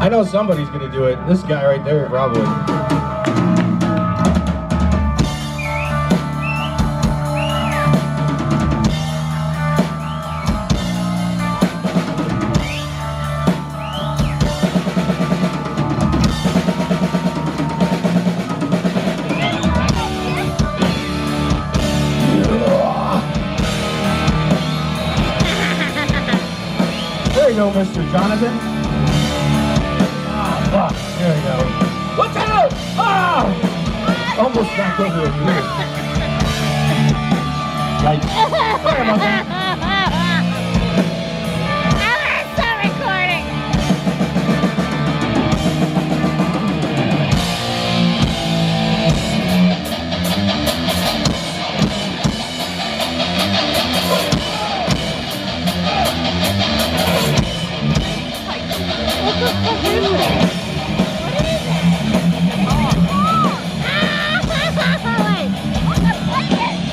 I know somebody's gonna do it. This guy right there, probably. There you go, Mr. Jonathan. Ah, fuck. There you go. Watch out! Ah! Almost knocked over your ears. Like, sorry about that. Stop recording. What the fuck is that? What is it? Wait. What the fuck is it?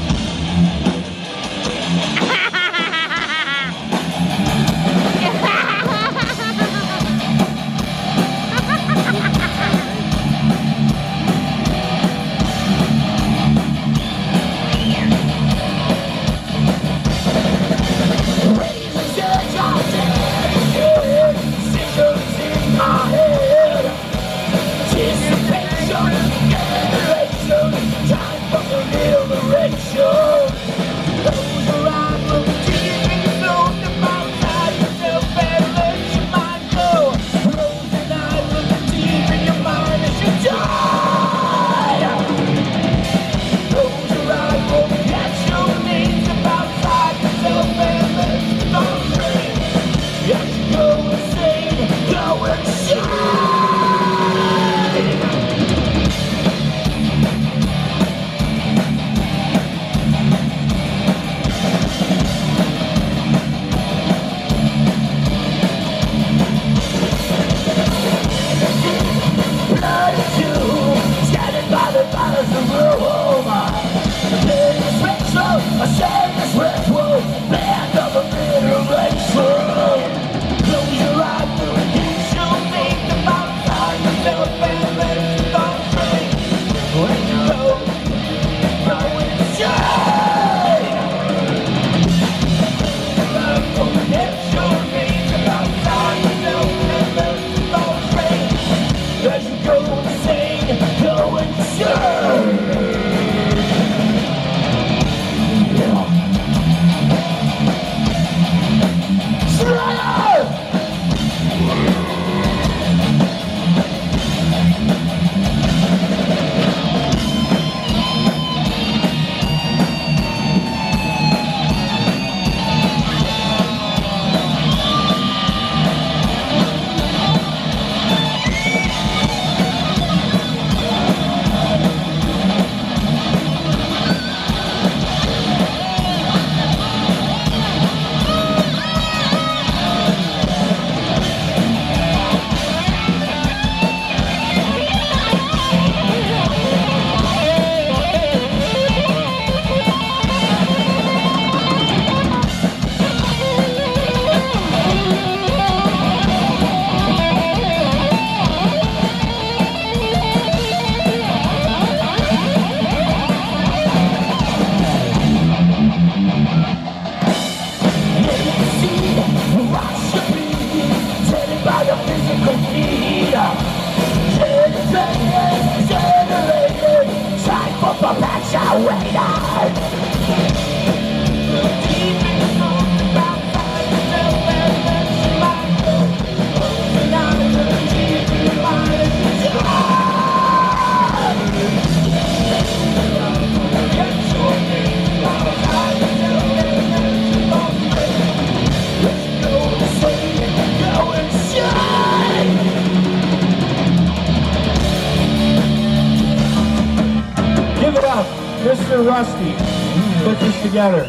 Mr. Rusty put this together.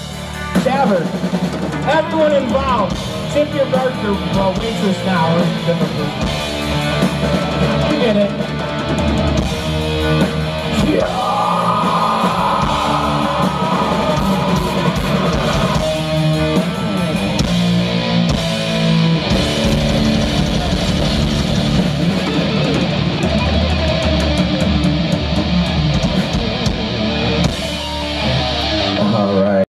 Tavern, everyone involved, tip your barker, well, waitress now, or you get it.